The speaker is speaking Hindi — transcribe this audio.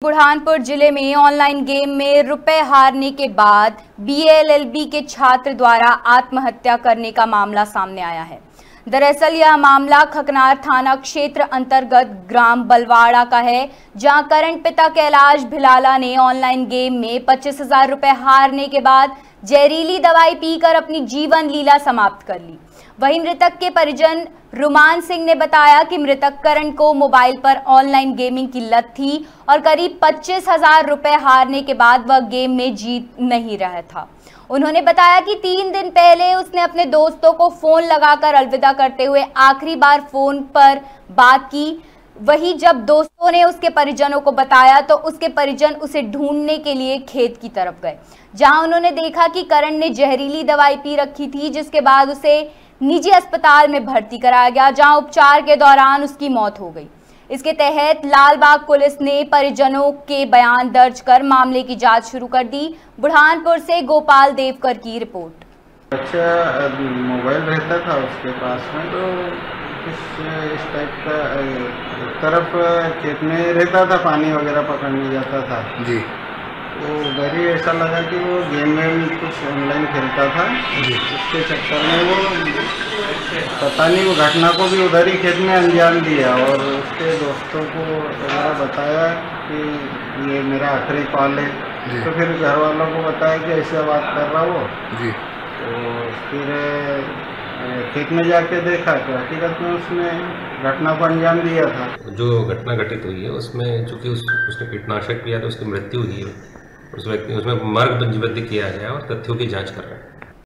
बुरहानपुर जिले में ऑनलाइन गेम में रुपए हारने के बाद बीएलएलबी के छात्र द्वारा आत्महत्या करने का मामला सामने आया है। दरअसल यह मामला खकनार थाना क्षेत्र अंतर्गत ग्राम बलवाड़ा का है, जहां करंट पिता कैलाश भिलाला ने ऑनलाइन गेम में 25,000 रुपए हारने के बाद जहरीली दवाई पीकर अपनी जीवन लीला समाप्त कर ली। वहीं मृतक के परिजन रुमान सिंह ने बताया कि मृतक करण को मोबाइल पर ऑनलाइन गेमिंग की लत थी और करीब 25,000 रुपए हारने के बाद वह गेम में जीत नहीं रहा था। उन्होंने बताया कि 3 दिन पहले उसने अपने दोस्तों को फोन लगाकर अलविदा करते हुए आखिरी बार फोन पर बात की। वही जब दोस्तों ने उसके परिजनों को बताया तो उसके परिजन उसे ढूंढने के लिए खेत की तरफ गए, जहां उन्होंने देखा कि करण ने जहरीली दवाई पी रखी थी, जिसके बाद उसे निजी अस्पताल में भर्ती कराया गया, जहां उपचार के दौरान उसकी मौत हो गई। इसके तहत लालबाग पुलिस ने परिजनों के बयान दर्ज कर मामले की जांच शुरू कर दी। बुरहानपुर से गोपाल देवकर की रिपोर्ट। अच्छा, मोबाइल रहता था उसके पास में, तो इस टाइप का एक तरफ खेत में रहता था, पानी वगैरह पकड़ने जाता था जी। तो उधर ही ऐसा लगा कि वो गेम में कुछ ऑनलाइन खेलता था, उसके चक्कर में वो पता नहीं वो घटना को भी उधर ही खेत में अंजाम दिया और उसके दोस्तों को वगैरह बताया कि ये मेरा आखिरी कॉल है। तो फिर घर वालों को बताया कि ऐसा बात कर रहा वो जी। तो फिर खेत में जाके देखा कि हकीकत में उसने घटना को अंजाम दिया था। जो घटना घटित हुई है उसमें चूँकि उसने कीटनाशक पिया तो उसकी मृत्यु हुई है, उस व्यक्ति उसमें मार्ग पंजीबद्ध किया गया और तथ्यों की जांच कर रहे हैं।